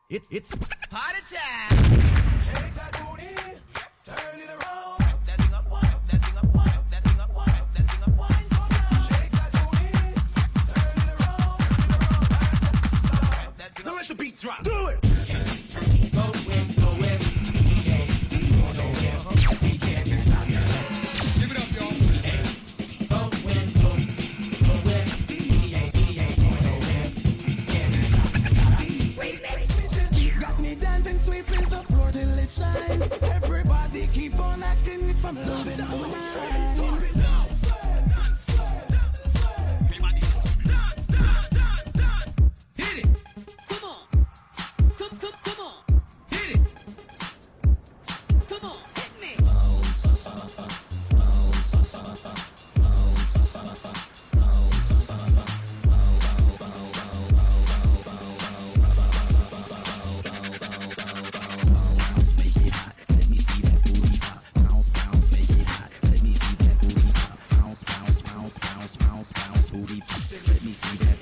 It's Party time! Shake that booty, turn it around. Up that thing up, up that thing up, up that thing up, up that thing up, wine. Shake that booty, turn it around. Up that thing now up. let the beat drop. Do it. Give it up, y'all. Got me dancing, sweeping the floor till it shine. Everybody keep on asking if I'm losing my mind. Hit it! Come on! Come on! Hit it! Come on! Hit me! Let me see that